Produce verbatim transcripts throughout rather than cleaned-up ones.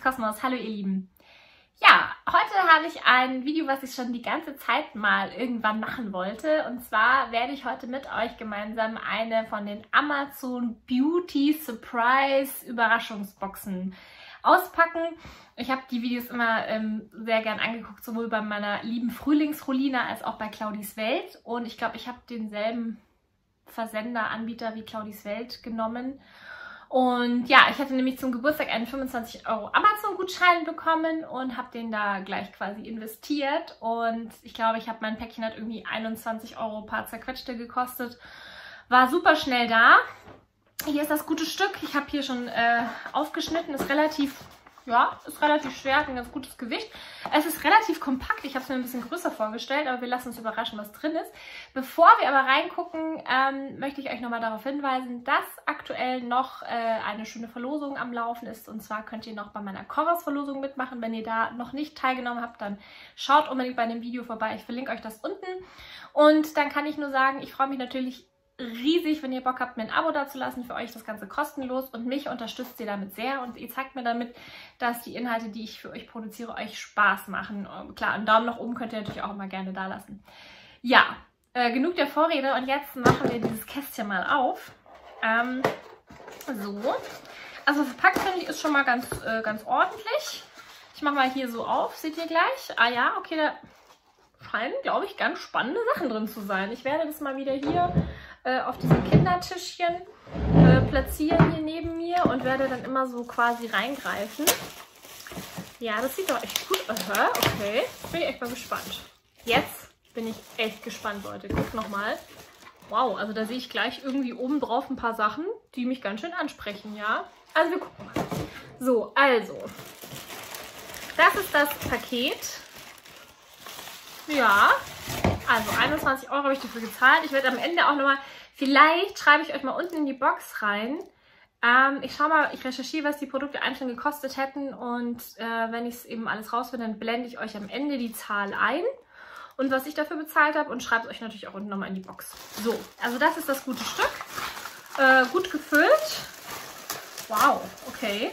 Kosmos. Hallo ihr Lieben. Ja, heute habe ich ein Video, was ich schon die ganze Zeit mal irgendwann machen wollte. Und zwar werde ich heute mit euch gemeinsam eine von den Amazon Beauty Surprise Überraschungsboxen auspacken. Ich habe die Videos immer ähm, sehr gern angeguckt, sowohl bei meiner lieben Frühlingsrolina als auch bei Claudis Welt. Und ich glaube, ich habe denselben Versender, Anbieter wie Claudis Welt genommen. Und ja, ich hatte nämlich zum Geburtstag einen fünfundzwanzig Euro Amazon-Gutschein bekommen und habe den da gleich quasi investiert. Und ich glaube, ich habe mein Päckchen hat irgendwie einundzwanzig Euro paar zerquetschte gekostet. War super schnell da. Hier ist das gute Stück. Ich habe hier schon äh, aufgeschnitten. Ist relativ, ja, ist relativ schwer, hat ein ganz gutes Gewicht. Es ist relativ kompakt. Ich habe es mir ein bisschen größer vorgestellt, aber wir lassen uns überraschen, was drin ist. Bevor wir aber reingucken, ähm, möchte ich euch nochmal darauf hinweisen, dass aktuell noch äh, eine schöne Verlosung am Laufen ist. Und zwar könnt ihr noch bei meiner Chorus-Verlosung mitmachen. Wenn ihr da noch nicht teilgenommen habt, dann schaut unbedingt bei dem Video vorbei. Ich verlinke euch das unten. Und dann kann ich nur sagen, ich freue mich natürlich riesig, wenn ihr Bock habt, mir ein Abo dazulassen. Für euch das Ganze kostenlos und mich unterstützt ihr damit sehr und ihr zeigt mir damit, dass die Inhalte, die ich für euch produziere, euch Spaß machen. Klar, einen Daumen nach oben könnt ihr natürlich auch immer gerne da lassen. Ja, äh, genug der Vorrede und jetzt machen wir dieses Kästchen mal auf. Ähm, so, also verpackt finde ich ist schon mal ganz, äh, ganz ordentlich. Ich mache mal hier so auf, seht ihr gleich? Ah ja, okay, da scheinen, glaube ich, ganz spannende Sachen drin zu sein. Ich werde das mal wieder hier auf diesem Kindertischchen äh, platzieren hier neben mir und werde dann immer so quasi reingreifen. Ja, das sieht doch echt gut aus. Okay, bin ich echt mal gespannt. Jetzt bin ich echt gespannt, Leute. Guckt nochmal. Wow, also da sehe ich gleich irgendwie oben drauf ein paar Sachen, die mich ganz schön ansprechen, ja? Also wir gucken mal. So, also. Das ist das Paket. Ja, also einundzwanzig Euro habe ich dafür gezahlt. Ich werde am Ende auch nochmal, vielleicht schreibe ich euch mal unten in die Box rein. Ähm, ich schaue mal, ich recherchiere, was die Produkte einzeln gekostet hätten. Und äh, wenn ich es eben alles rausfinde, dann blende ich euch am Ende die Zahl ein. Und was ich dafür bezahlt habe und schreibe es euch natürlich auch unten nochmal in die Box. So, also das ist das gute Stück. Äh, gut gefüllt. Wow, okay.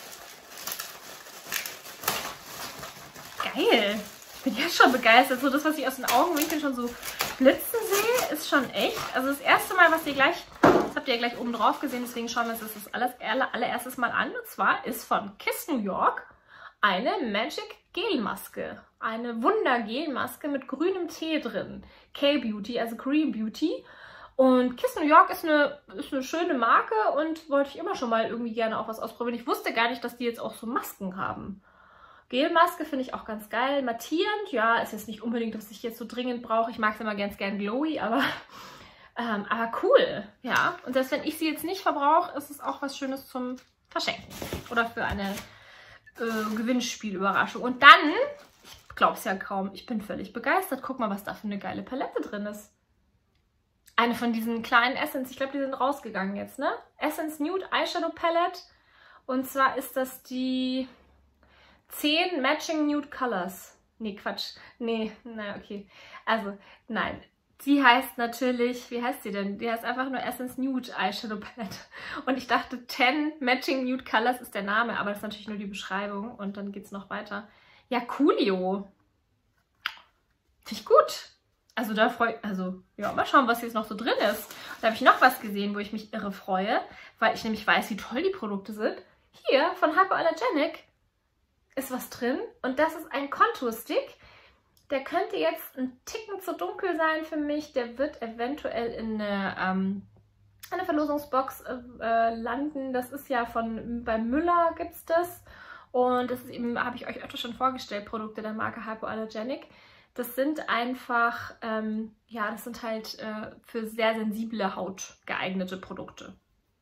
Geil. Ich bin jetzt schon begeistert. So das, was ich aus den Augenwinkeln schon so blitzen sehe, ist schon echt. Also das erste Mal, was ihr gleich, das habt ihr ja gleich oben drauf gesehen, deswegen schauen wir uns das, das alles, allererstes Mal an. Und zwar ist von Kiss New York eine Magic Gelmaske. Eine Wunder-Gelmaske mit grünem Tee drin. K-Beauty, also Green Beauty. Und Kiss New York ist eine, ist eine schöne Marke und wollte ich immer schon mal irgendwie gerne auch was ausprobieren. Ich wusste gar nicht, dass die jetzt auch so Masken haben. Gelmaske finde ich auch ganz geil. Mattierend, ja, ist jetzt nicht unbedingt, was ich jetzt so dringend brauche. Ich mag es immer ganz gern glowy, aber, ähm, aber cool. Ja, und selbst wenn ich sie jetzt nicht verbrauche, ist es auch was Schönes zum Verschenken. Oder für eine äh, Gewinnspielüberraschung. Und dann, ich glaube es ja kaum, ich bin völlig begeistert. Guck mal, was da für eine geile Palette drin ist. Eine von diesen kleinen Essence, ich glaube, die sind rausgegangen jetzt, ne? Essence Nude Eyeshadow Palette. Und zwar ist das die zehn Matching Nude Colors. Nee, Quatsch. Nee, na okay. Also, nein. Sie heißt natürlich, wie heißt sie denn? Die heißt einfach nur Essence Nude Eyeshadow Palette. Und ich dachte, zehn Matching Nude Colors ist der Name, aber das ist natürlich nur die Beschreibung. Und dann geht es noch weiter. Ja, coolio. Finde ich gut. Also da freue ich, also, ja, mal schauen, was jetzt noch so drin ist. Da habe ich noch was gesehen, wo ich mich irre freue, weil ich nämlich weiß, wie toll die Produkte sind. Hier, von Hypoallergenic ist was drin und das ist ein Contour-Stick. Der könnte jetzt ein Ticken zu dunkel sein für mich. Der wird eventuell in eine, ähm, eine Verlosungsbox äh, landen. Das ist ja von, bei Müller gibt es das. Und das ist eben, habe ich euch öfter schon vorgestellt, Produkte der Marke Hypoallergenic. Das sind einfach, ähm, ja, das sind halt äh, für sehr sensible Haut geeignete Produkte.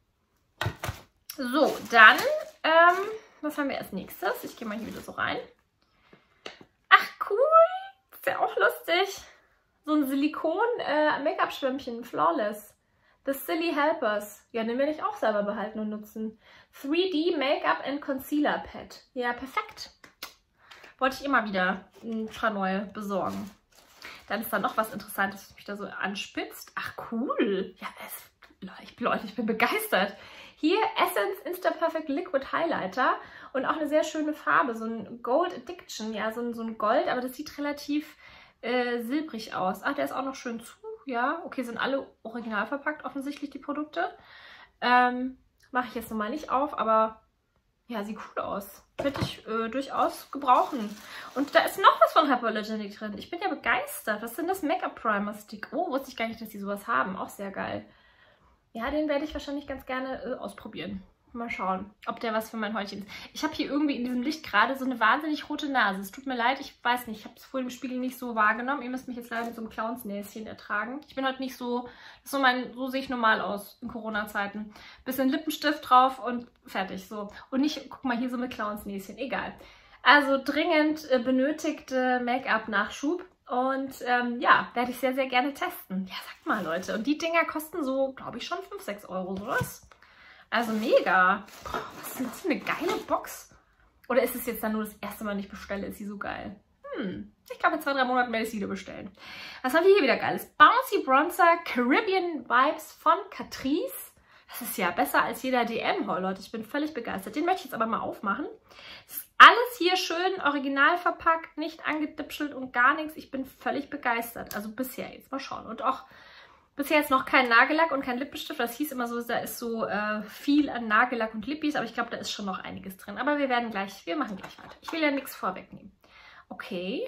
So, dann, ähm, was haben wir als nächstes? Ich gehe mal hier wieder so rein. Ach, cool. Ist ja auch lustig. So ein Silikon-Make-up-Schwämmchen, Flawless. The Silly Helpers. Ja, den werde ich auch selber behalten und nutzen. drei D Make-up and Concealer Pad. Ja, perfekt. Wollte ich immer wieder ein paar neue besorgen. Dann ist da noch was Interessantes, was mich da so anspitzt. Ach, cool. Ja, es ich, Leute, ich bin begeistert. Hier Essence Insta Perfect Liquid Highlighter und auch eine sehr schöne Farbe, so ein Gold Addiction, ja, so ein, so ein Gold, aber das sieht relativ äh, silbrig aus. Ach, der ist auch noch schön zu, ja. Okay, sind alle original verpackt, offensichtlich die Produkte. Ähm, mache ich jetzt nochmal nicht auf, aber ja, sieht cool aus. Könnte ich äh, durchaus gebrauchen. Und da ist noch was von Hypoallergenic drin. Ich bin ja begeistert. Was sind das? Make-up Primer Stick. Oh, wusste ich gar nicht, dass die sowas haben. Auch sehr geil. Ja, den werde ich wahrscheinlich ganz gerne äh, ausprobieren. Mal schauen, ob der was für mein Häutchen ist. Ich habe hier irgendwie in diesem Licht gerade so eine wahnsinnig rote Nase. Es tut mir leid, ich weiß nicht, ich habe es vorhin im Spiegel nicht so wahrgenommen. Ihr müsst mich jetzt leider mit so einem Clownsnäschen ertragen. Ich bin heute nicht so, das ist so, mein, so sehe ich normal aus in Corona-Zeiten. Bisschen Lippenstift drauf und fertig, so. Und nicht, guck mal, hier so mit Clownsnäschen, egal. Also dringend äh, benötigte Make-up-Nachschub. Und ähm, ja, werde ich sehr, sehr gerne testen. Ja, sagt mal, Leute. Und die Dinger kosten so, glaube ich, schon fünf, sechs Euro, sowas. Also mega. Boah, was ist das für eine geile Box? Oder ist es jetzt dann nur das erste Mal, nicht bestelle, ist sie so geil? Hm, ich glaube, in zwei, drei Monaten werde ich sie wieder bestellen. Was haben wir hier wieder Geiles? Bouncy Bronzer Caribbean Vibes von Catrice. Das ist ja besser als jeder D M-Haul, Leute. Ich bin völlig begeistert. Den möchte ich jetzt aber mal aufmachen. Das ist alles hier schön original verpackt, nicht angedipschelt und gar nichts. Ich bin völlig begeistert. Also bisher jetzt. Mal schauen. Und auch bisher jetzt noch kein Nagellack und kein Lippenstift. Das hieß immer so, da ist so äh, viel an Nagellack und Lippis. Aber ich glaube, da ist schon noch einiges drin. Aber wir werden gleich, wir machen gleich weiter. Ich will ja nichts vorwegnehmen. Okay.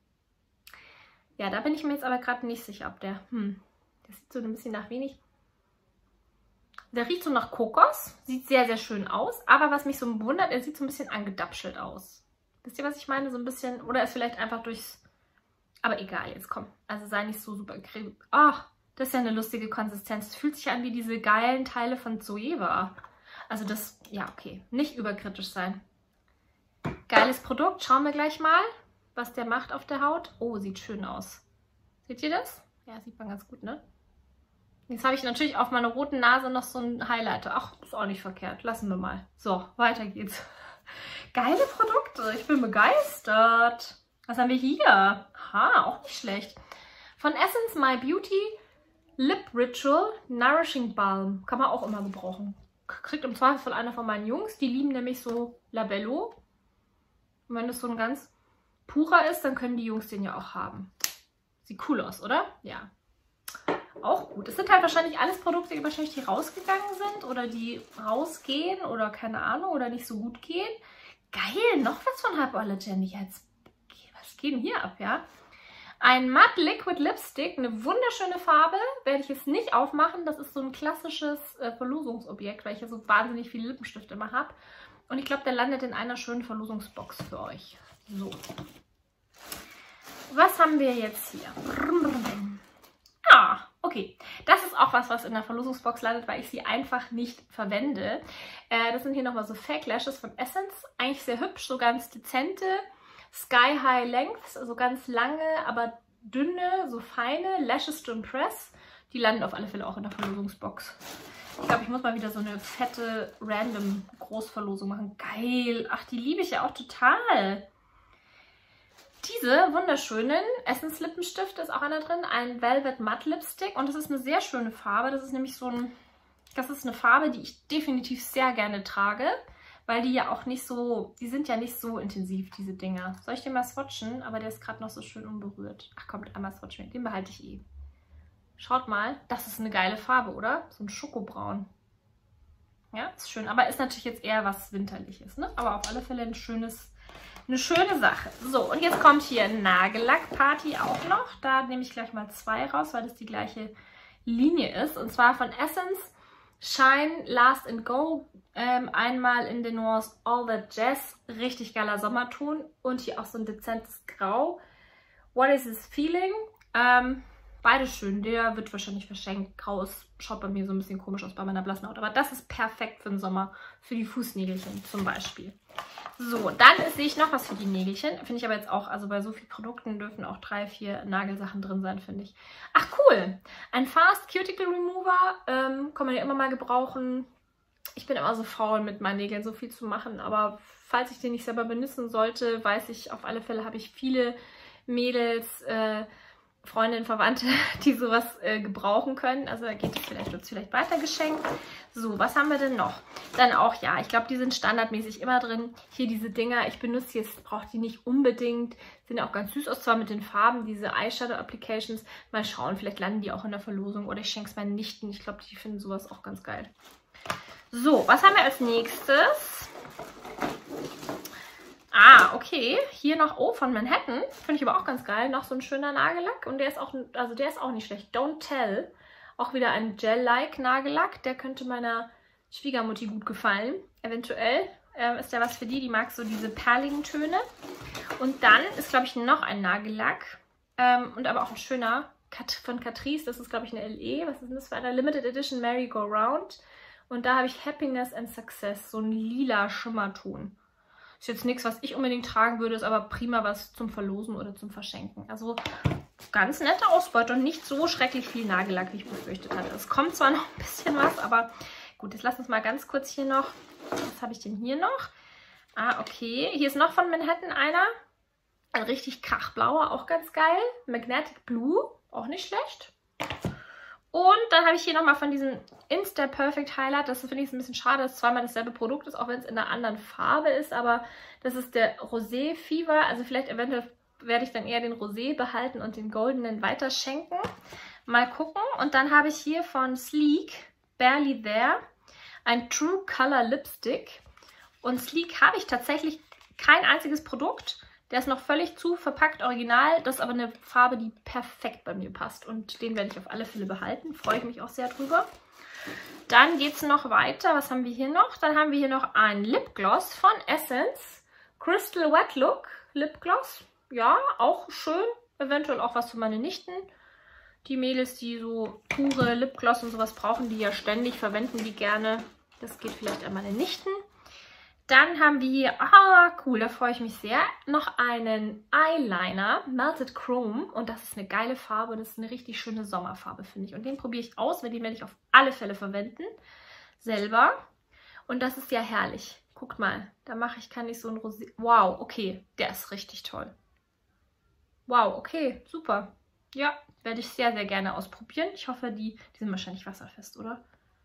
Ja, da bin ich mir jetzt aber gerade nicht sicher, ob der, hm, das sieht so ein bisschen nach wenig. Der riecht so nach Kokos, sieht sehr, sehr schön aus, aber was mich so wundert, er sieht so ein bisschen angedapschelt aus. Wisst ihr, was ich meine? So ein bisschen, oder ist vielleicht einfach durchs, aber egal, jetzt komm. Also sei nicht so super cremig. Ach, das ist ja eine lustige Konsistenz. Es fühlt sich an wie diese geilen Teile von Zoeva. Also das, ja okay, nicht überkritisch sein. Geiles Produkt, schauen wir gleich mal, was der macht auf der Haut. Oh, sieht schön aus. Seht ihr das? Ja, sieht man ganz gut, ne? Jetzt habe ich natürlich auf meiner roten Nase noch so einen Highlighter. Ach, ist auch nicht verkehrt. Lassen wir mal. So, weiter geht's. Geile Produkte. Ich bin begeistert. Was haben wir hier? Aha, auch nicht schlecht. Von Essence My Beauty Lip Ritual Nourishing Balm. Kann man auch immer gebrauchen. Kriegt im Zweifelsfall einer von meinen Jungs. Die lieben nämlich so Labello. Und wenn das so ein ganz purer ist, dann können die Jungs den ja auch haben. Sieht cool aus, oder? Ja. Auch gut. Es sind halt wahrscheinlich alles Produkte, die wahrscheinlich die rausgegangen sind oder die rausgehen oder keine Ahnung oder nicht so gut gehen. Geil, noch was von Hypoallergenic jetzt. Was geht denn hier ab, ja? Ein Matte Liquid Lipstick, eine wunderschöne Farbe, werde ich jetzt nicht aufmachen. Das ist so ein klassisches äh, Verlosungsobjekt, weil ich ja so wahnsinnig viele Lippenstifte immer habe. Und ich glaube, der landet in einer schönen Verlosungsbox für euch. So. Was haben wir jetzt hier? Ah, okay. Das ist auch was, was in der Verlosungsbox landet, weil ich sie einfach nicht verwende. Äh, das sind hier nochmal so Fake Lashes von Essence. Eigentlich sehr hübsch, so ganz dezente. Sky High Lengths, also ganz lange, aber dünne, so feine Lashes to Impress. Die landen auf alle Fälle auch in der Verlosungsbox. Ich glaube, ich muss mal wieder so eine fette, random Großverlosung machen. Geil. Ach, die liebe ich ja auch total. Diese wunderschönen Essence Lippenstift ist auch einer drin, ein Velvet Matte Lipstick und das ist eine sehr schöne Farbe. Das ist nämlich so ein, das ist eine Farbe, die ich definitiv sehr gerne trage, weil die ja auch nicht so, die sind ja nicht so intensiv, diese Dinger. Soll ich den mal swatchen? Aber der ist gerade noch so schön unberührt. Ach komm, einmal swatchen, den behalte ich eh. Schaut mal, das ist eine geile Farbe, oder? So ein Schokobraun. Ja, ist schön, aber ist natürlich jetzt eher was Winterliches, ne? Aber auf alle Fälle ein schönes Eine schöne Sache. So, und jetzt kommt hier Nagellack-Party auch noch. Da nehme ich gleich mal zwei raus, weil das die gleiche Linie ist. Und zwar von Essence Shine Last and Go. Ähm, einmal in den Nuance All That Jazz. Richtig geiler Sommerton. Und hier auch so ein dezentes Grau. What is this feeling? Ähm, beide schön. Der wird wahrscheinlich verschenkt. Grau ist, schaut bei mir so ein bisschen komisch aus bei meiner blassen Haut. Aber das ist perfekt für den Sommer. Für die Fußnägelchen zum Beispiel. So, dann sehe ich noch was für die Nägelchen. Finde ich aber jetzt auch, also bei so vielen Produkten dürfen auch drei, vier Nagelsachen drin sein, finde ich. Ach cool, ein Fast Cuticle Remover, ähm, kann man ja immer mal gebrauchen. Ich bin immer so faul, mit meinen Nägeln so viel zu machen, aber falls ich den nicht selber benutzen sollte, weiß ich, auf alle Fälle habe ich viele Mädels, äh, Freundinnen, Verwandte, die sowas äh, gebrauchen können. Also da geht es vielleicht, wird es vielleicht weitergeschenkt. So, was haben wir denn noch? Dann auch, ja, ich glaube, die sind standardmäßig immer drin. Hier diese Dinger, ich benutze jetzt, brauche die nicht unbedingt. Sehen ja auch ganz süß aus, zwar mit den Farben, diese Eyeshadow Applications. Mal schauen, vielleicht landen die auch in der Verlosung oder ich schenke es meinen Nichten. Ich glaube, die finden sowas auch ganz geil. So, was haben wir als nächstes? Ah, okay. Hier noch, oh, von Manhattan. Finde ich aber auch ganz geil. Noch so ein schöner Nagellack. Und der ist auch, also der ist auch nicht schlecht. Don't Tell. Auch wieder ein Gel-like Nagellack. Der könnte meiner Schwiegermutti gut gefallen. Eventuell ähm, ist der was für die. Die mag so diese perligen Töne. Und dann ist, glaube ich, noch ein Nagellack. Ähm, und aber auch ein schöner von Catrice. Das ist, glaube ich, eine L E. Was ist denn das für eine Limited Edition Merry-Go-Round? Und da habe ich Happiness and Success. So ein lila Schimmerton. Ist jetzt nichts, was ich unbedingt tragen würde, ist aber prima was zum Verlosen oder zum Verschenken. Also ganz nette Ausbeute und nicht so schrecklich viel Nagellack, wie ich befürchtet hatte. Es kommt zwar noch ein bisschen was, aber gut, jetzt lass uns mal ganz kurz hier noch. Was habe ich denn hier noch? Ah, okay. Hier ist noch von Manhattan einer. Ein richtig krachblauer, auch ganz geil. Magnetic Blue, auch nicht schlecht. Und dann habe ich hier nochmal von diesem Insta Perfect Highlight. Das finde ich ein bisschen schade, dass es zweimal dasselbe Produkt ist, auch wenn es in einer anderen Farbe ist. Aber das ist der Rosé Fever. Also vielleicht eventuell werde ich dann eher den Rosé behalten und den goldenen weiterschenken. Mal gucken. Und dann habe ich hier von Sleek Barely There ein True Color Lipstick. Und Sleek habe ich tatsächlich kein einziges Produkt. Der ist noch völlig zu verpackt, original. Das ist aber eine Farbe, die perfekt bei mir passt. Und den werde ich auf alle Fälle behalten. Freue ich mich auch sehr drüber. Dann geht es noch weiter. Was haben wir hier noch? Dann haben wir hier noch ein Lipgloss von Essence. Crystal Wet Look Lipgloss. Ja, auch schön. Eventuell auch was für meine Nichten. Die Mädels, die so pure Lipgloss und sowas brauchen, die ja ständig, verwenden die gerne. Das geht vielleicht an meine Nichten. Dann haben wir hier, ah cool, da freue ich mich sehr, noch einen Eyeliner, Melted Chrome. Und das ist eine geile Farbe, das ist eine richtig schöne Sommerfarbe, finde ich. Und den probiere ich aus, weil den werde ich auf alle Fälle verwenden, selber. Und das ist ja herrlich. Guckt mal, da mache ich, kann ich so ein Rosé, wow, okay, der ist richtig toll. Wow, okay, super. Ja, werde ich sehr, sehr gerne ausprobieren. Ich hoffe, die, die sind wahrscheinlich wasserfest, oder?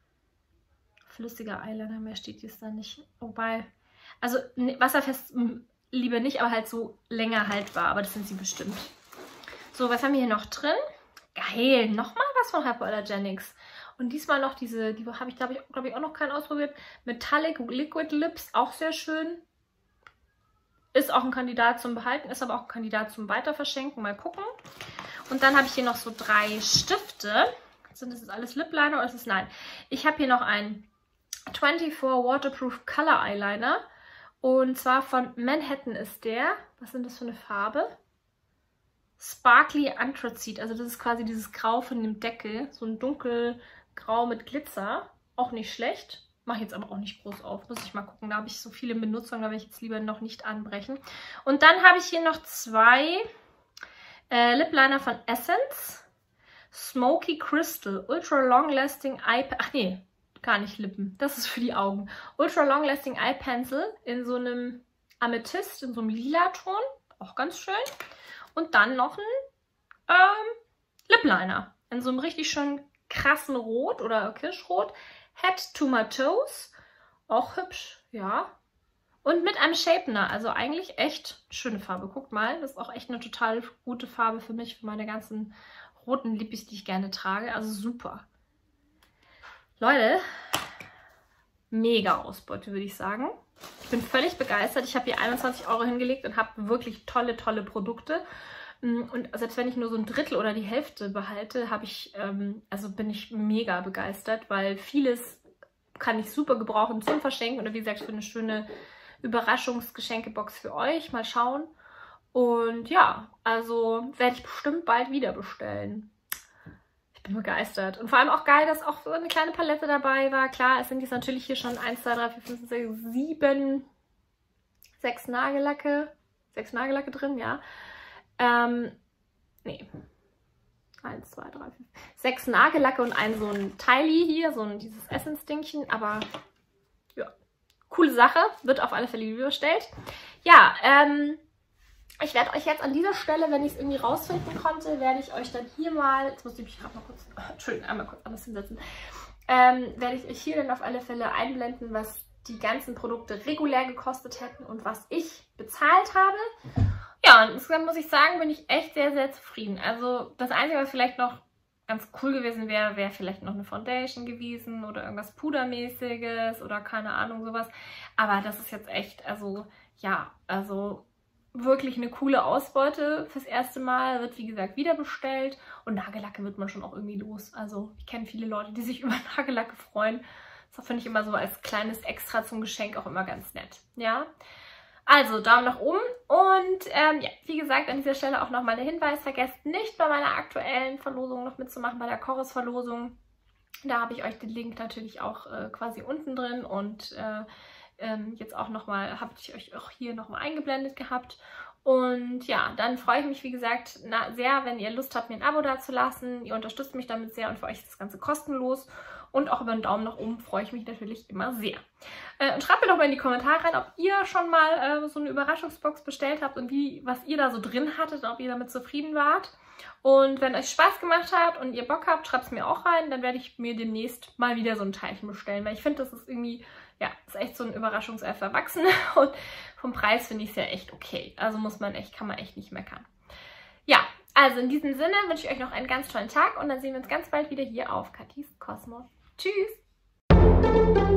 Flüssiger Eyeliner, mehr steht jetzt da nicht. Wobei, also wasserfest lieber nicht, aber halt so länger haltbar. Aber das sind sie bestimmt. So, was haben wir hier noch drin? Geil, nochmal was von Hypoallergenics. Und diesmal noch diese, die habe ich, glaube ich, glaub ich, auch noch keinen ausprobiert. Metallic Liquid Lips, auch sehr schön. Ist auch ein Kandidat zum Behalten, ist aber auch ein Kandidat zum Weiterverschenken. Mal gucken. Und dann habe ich hier noch so drei Stifte. Sind das jetzt alles Lip Liner oder ist es nein? Ich habe hier noch einen vierundzwanzig Waterproof Color Eyeliner. Und zwar von Manhattan ist der. Was sind das für eine Farbe? Sparkly Anthracite. Also das ist quasi dieses Grau von dem Deckel. So ein dunkelgrau mit Glitzer. Auch nicht schlecht. Mache ich jetzt aber auch nicht groß auf. Muss ich mal gucken. Da habe ich so viele in Benutzung. Da werde ich jetzt lieber noch nicht anbrechen. Und dann habe ich hier noch zwei äh, Lip Liner von Essence. Smoky Crystal. Ultra Long Lasting Eye... Ach nee. Gar nicht Lippen. Das ist für die Augen. Ultra Long Lasting Eye Pencil in so einem Amethyst, in so einem lila Ton. Auch ganz schön. Und dann noch ein ähm, Lip Liner. In so einem richtig schön krassen Rot oder Kirschrot. Head to my toes. Auch hübsch, ja. Und mit einem Shapener. Also eigentlich echt schöne Farbe. Guckt mal, das ist auch echt eine total gute Farbe für mich, für meine ganzen roten Lippis, die ich gerne trage. Also super. Leute, mega Ausbeute, würde ich sagen. Ich bin völlig begeistert. Ich habe hier einundzwanzig Euro hingelegt und habe wirklich tolle, tolle Produkte. Und selbst wenn ich nur so ein Drittel oder die Hälfte behalte, habe ich, ähm, also bin ich mega begeistert, weil vieles kann ich super gebrauchen zum Verschenken oder wie gesagt für eine schöne Überraschungsgeschenkebox für euch. Mal schauen. Und ja, also werde ich bestimmt bald wieder bestellen. Ich bin begeistert. Und vor allem auch geil, dass auch so eine kleine Palette dabei war. Klar, es sind jetzt natürlich hier schon eins, zwei, drei, vier, fünf, sechs, sieben, sechs Nagellacke. Sechs Nagellacke drin, ja. Ähm, nee. eins, zwei, drei, fünf, sechs Nagellacke und ein so ein Teili hier, so ein dieses Essence-Dingchen. Aber ja, coole Sache. Wird auf alle Fälle bestellt. Ja, ähm... Ich werde euch jetzt an dieser Stelle, wenn ich es irgendwie rausfinden konnte, werde ich euch dann hier mal, jetzt muss ich mich gerade mal kurz, oh, Entschuldigung, einmal kurz anders hinsetzen, ähm, werde ich euch hier dann auf alle Fälle einblenden, was die ganzen Produkte regulär gekostet hätten und was ich bezahlt habe. Ja, und insgesamt muss ich sagen, bin ich echt sehr, sehr zufrieden. Also das Einzige, was vielleicht noch ganz cool gewesen wäre, wäre vielleicht noch eine Foundation gewesen oder irgendwas Pudermäßiges oder keine Ahnung, sowas. Aber das ist jetzt echt, also ja, also wirklich eine coole Ausbeute fürs erste Mal. Wird wie gesagt wieder bestellt und Nagellacke wird man schon auch irgendwie los. Also ich kenne viele Leute, die sich über Nagellacke freuen. Das finde ich immer so als kleines Extra zum Geschenk auch immer ganz nett. Ja, also Daumen nach oben und ähm, ja, wie gesagt, an dieser Stelle auch nochmal der Hinweis, vergesst nicht bei meiner aktuellen Verlosung noch mitzumachen, bei der Chorus-Verlosung. Da habe ich euch den Link natürlich auch äh, quasi unten drin und äh, ähm, jetzt auch nochmal, habe ich euch auch hier nochmal eingeblendet gehabt. Und ja, dann freue ich mich, wie gesagt, na, sehr, wenn ihr Lust habt, mir ein Abo dazulassen. Ihr unterstützt mich damit sehr und für euch ist das Ganze kostenlos. Und auch über einen Daumen nach oben freue ich mich natürlich immer sehr. Äh, und schreibt mir doch mal in die Kommentare rein, ob ihr schon mal äh, so eine Überraschungsbox bestellt habt und wie, was ihr da so drin hattet und ob ihr damit zufrieden wart. Und wenn euch Spaß gemacht hat und ihr Bock habt, schreibt es mir auch rein. Dann werde ich mir demnächst mal wieder so ein Teilchen bestellen. Weil ich finde, das ist irgendwie, ja, ist echt so ein Überraschungsei für Erwachsene. Und vom Preis finde ich es ja echt okay. Also muss man echt, kann man echt nicht meckern. Ja, also in diesem Sinne wünsche ich euch noch einen ganz tollen Tag und dann sehen wir uns ganz bald wieder hier auf Kathis Kosmos. Tschüss!